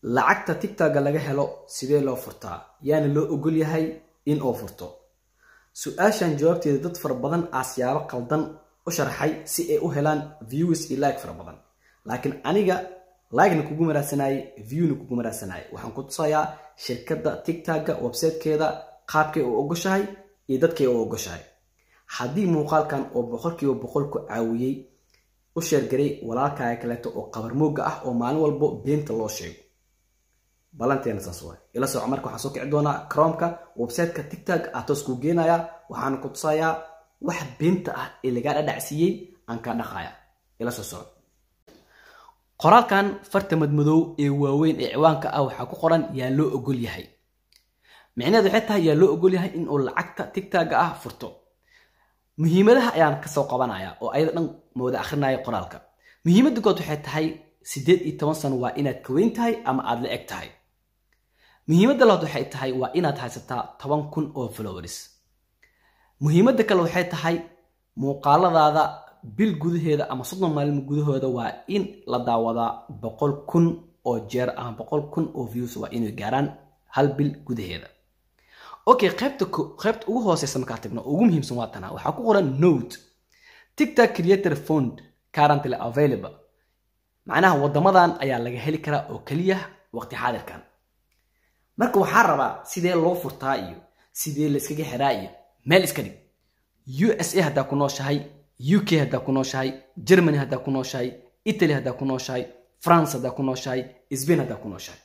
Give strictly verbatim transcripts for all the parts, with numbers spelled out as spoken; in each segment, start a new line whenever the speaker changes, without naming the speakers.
lacagta TikTok laga helo sidee loo furtaa yaani loo ogol yahay in oo furto su'aashan jawaabteeda dad far badan asyaabo qaldan u sharxay si ay u helaan views iyo like far badan laakiin aniga like na kugu maraasanay view na kugu maraasanay waxaan ku tusayaa shirkadda TikTok website-keeda qaabkay u ogoshahay iyo dadkay u ogoshahay haddii muuqaalkan oo boqolkiiba boqol ku caawiyay u share garay walaalkaaga kaleeto oo qabar mooga ah oo maalin walba beenta loo sheego balanteena saas way ila soo marka waxa soo kici doona Chrome-ka website-ka TikTok atos ku geenaya waxaan ku tusayaa wax beenta ah ee laga dhacsiiyay aan ka dhaqaya ila soo soo qoraalkan farta madmadow ee waaweyn ee ciwaanka ah waxa ku qoran yaa loo ogol yahay macnaheedu xitaa yaa loo ogol yahay in uu lacagta TikTok ah furto muhiimadaha ayaan ka soo qabanaya oo ayada dhan mooda akhrinayo qoraalka muhiimaddu go'd waxay tahay sideed iyo toban sano waa inaad ka weyn tahay ama aad la eg tahay muhiimadda labaad waxay tahay waa inaad haysataa toban kun oo followers muhiimadda kale waxay tahay muuqaaladaada bil gudaheeda ama soddon maalin gudahooda waa in la daawadaa boqol kun oo jeer ama boqol kun oo views waa inay gaaraan hal bil gudaheeda okay qaybta qaybta ugu hooseysa marka tagno ugu muhiimsan waa tan waxa ku qoran note TikTok creator fund currently available macnaha wadamadan ayaa laga heli karaa oo kaliya waqti xaadirkan marka waxa rabaa sidee loo furtaa iyo sidee la iskaga xiraa iyo meel iska dhig U S A hada ku nooshahay U K hada ku nooshahay Germany hada ku nooshahay Italy hada ku nooshahay France hada ku nooshahay Spain hada ku nooshahay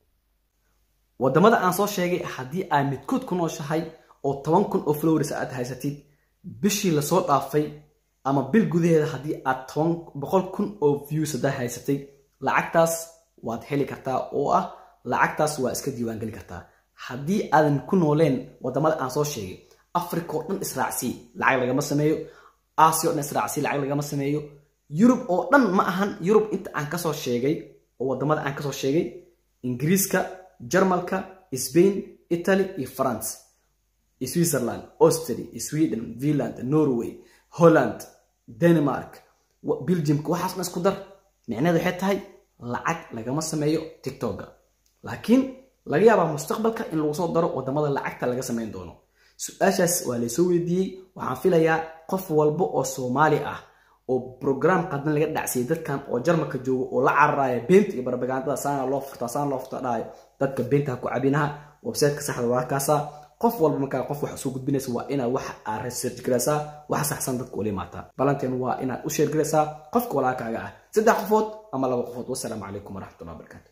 wadamada aan soo sheegay hadii ay midkood ku nooshahay oo toban kun oo followers aad haysatid bishii la soo dhaafay ama bil gudaheeda hadii aad boqol kun oo views aad haysatay lacagtaas waad heli kartaa oo ah lacagtaas waa iska diiwaan gali kartaa hadii aadan ku nooleen wadamada aan soo sheegay Africa oo dhan israacsi lacag laga ma sameeyo Asia oo dhan israacsi lacag laga ma sameeyo Europe oo dhan ma ahan Europe inta aan ka soo sheegay oo wadamada aan ka soo sheegay Ingiriiska Jarmalka Spain Italy iyo France Switzerland Austria Sweden Finland Norway Holland Denmark Belgium waxaas ma isku dar macnaheedu waxay tahay lacag laga ma sameeyo TikTok laakiin laga yaabaa mustaqbalka in lagu soo daro wadamada lacagta laga sameyn doono su'aashaas waa la soo weydiiyay waxaan filayaa qof walba oo Soomaali ah oo program qadan laga dhacsiyay dadkan oo Jarmalka joogo oo la cararaya beenta iyo propaganda saana loo furtaa saana loo furtaa dadka beenta ku cabinaha website-ka saxda waa kaasa qof walba marka qof wax soo gudbinaysa waa ina wax aad research garaysaa wax saxsan dadka u limaata balanteen waa ina u share garaysaa qofka walaalkaaga ah saddex qofood ama laba qofood. Wassalaamu calaykum waraxmatullaahi wabarakaatuh.